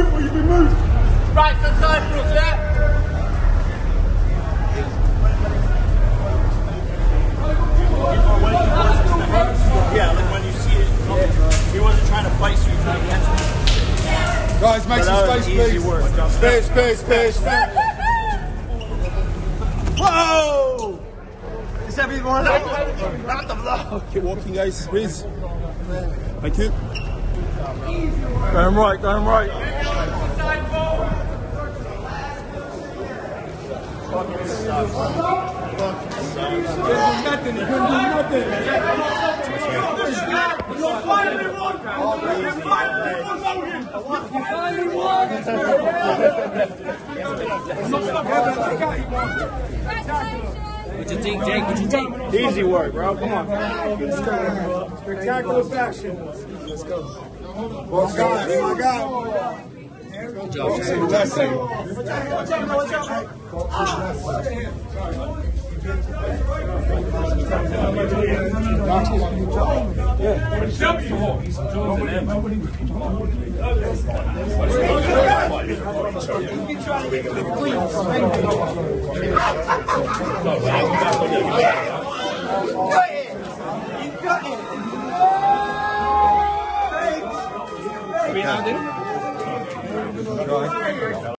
move or you'll be moved. Right, so Cyprus, yeah? Yeah, like when you see it, he wasn't trying to fight, so he was trying to catch him. Guys, make some space, please. Space. Whoa! Is everyone not the blow? Keep walking, guys, please. Thank you. Going right. What you think, Jake? What you think? Easy work, bro. Come on. Spectacular faction. Let's go. Well, God. Good job, Jake.